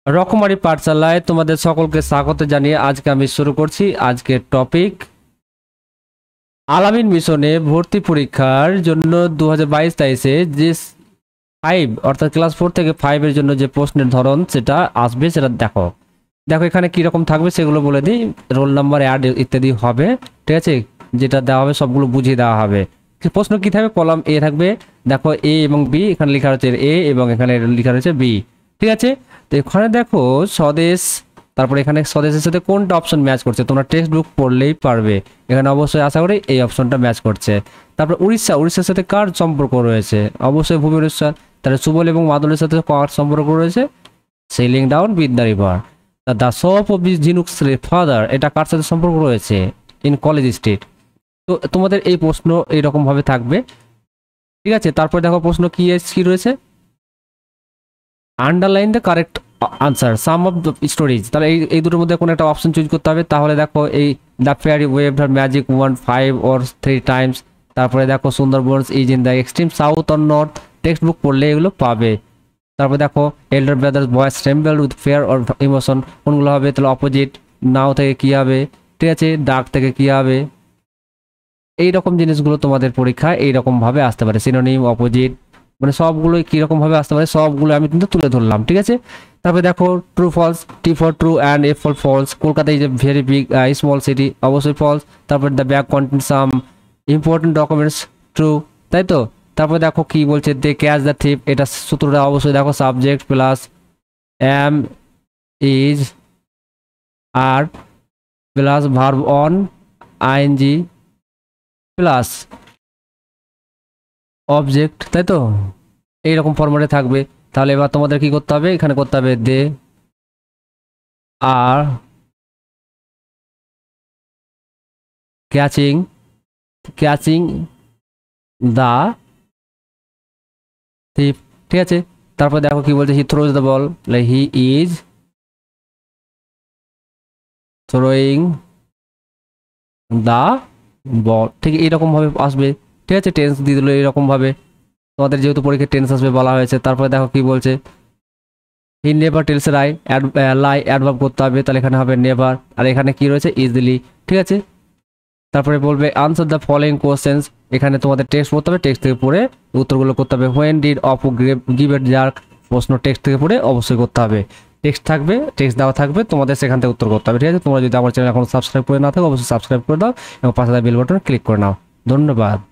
রকমারি পাঠশালায় তোমাদের সকলকে স্বাগত জানিয়ে আজকে আমি শুরু করছি আজকের টপিক আলামিন মিশনে ভর্তি পরীক্ষার জন্য 2022-23 যে 5 অর্থাৎ ক্লাস 4 থেকে 5 এর জন্য যে প্রশ্নের ধরন সেটা আসবে সেটা দেখো এখানে কি রকম থাকবে সেগুলো বলে দিই। রোল নাম্বার অ্যাড ইত্যাদি হবে, ঠিক আছে? যেটা দেওয়া হবে সবগুলো বুঝিয়ে দেওয়া হবে। প্রশ্ন কি থাকবে, কলাম এ থাকবে, দেখো এ এবং বি, এখানে লেখা রয়েছে এ এবং এখানে লেখা রয়েছে বি, ঠিক আছে? তো এখানে দেখো স্বদেশ, তারপরে এখানে স্বদেশের সাথে কোনটা অপশন ম্যাচ করছে তোমরা টেক্সট বুক পড়লেই পারবে। এখানে অবশ্যই আশা করি এই অপশনটা ম্যাচ করছে। তারপর উড়িষ্যার সাথে কার সম্পর্ক রয়েছে, অবশ্যই ভুবনেশ্বর। তাহলে সুবল এবং মাদলের সাথে কার সম্পর্ক রয়েছে, sailing down with the river. The shop of Jhinuk's father, এটা কার সাথে সম্পর্ক রয়েছে, ইন কলেজ স্ট্রিট। তো তোমাদের এই প্রশ্ন এইরকম ভাবে থাকবে, ঠিক আছে? তারপর দেখো প্রশ্ন কি রয়েছে, underline the correct answer some of the stories. তাহলে এই দুটোর মধ্যে কোনো একটা অপশন চুজ করতে হবে। তাহলে দেখো এই the fairy wave her magic 1, 5 or 3 times. তারপরে দেখো Sundarbans is in the extreme south or north, text book পড়লে এগুলো পাবে। তারপর দেখো elder brother's voice tremble with fear or emotion, কোনগুলো হবে? তাহলে অপোজিট। নাও থেকে কি হবে, ঠিক আছে? ডার্ক থেকে কি হবে? এইরকম জিনিসগুলো তোমাদের পরীক্ষা এইরকম ভাবে আসতে পারে, সিনোনিম, অপোজিট, মানে সবগুলো কিরকম ভাবে আসতে পারে সবগুলো আমি কিন্তু তুলে ধরলাম, ঠিক আছে? তারপরে দেখো true false, T for true and F for false. Kolkata is a very big small city, অবশ্যই ফলস। তারপর the bag content some important documents, true, তাই তো? তারপরে দেখো কি বলছে, দে ক্যাচ দ্য থিপ, এটা সূত্রটা অবশ্যই দেখো subject plus am is are plus verb on ING plus object, তাই তো? এইরকম ফরম্যাটে থাকবে। তাহলে এবার তোমাদের কি করতে হবে, এখানে করতে হবে দে আর ক্যাচিং দা থিপ, ঠিক আছে? তারপর দেখো কি বলছে, he throws the ball, he is throwing the ball, ঠিক এইরকম ভাবে আসবে, ঠিক আছে? টেন্স দিয়ে দিল এইরকম ভাবে, তোমাদের যেহেতু পরীক্ষায় টেন্স আসবে বলা হয়েছে। তারপরে দেখো কি বলছে, he never tells lie adverb করতে হবে, তাহলে এখানে হবে নেভার, আর এখানে কি রয়েছে ইজিলি, ঠিক আছে? তারপরে বলবে আনসার দ্য ফলোইং কোশ্চেন্স, এখানে তোমাদের টেক্সট পড়তে হবে, টেক্সট থেকে পড়ে উত্তরগুলো করতে হবে। When did Apu give it jerk, প্রশ্ন টেক্সট থেকে পড়ে অবশ্যই করতে হবে। টেক্সট থাকবে, টেক্সট দেওয়া থাকবে, তোমাদের সেখান থেকে উত্তর করতে হবে, ঠিক আছে? তোমরা যদি আমার চ্যানেল এখন সাবস্ক্রাইব করে না থাকো অবশ্যই সাবস্ক্রাইব করে দাও এবং পাশে বেল বাটন ক্লিক করে নাও। ধন্যবাদ।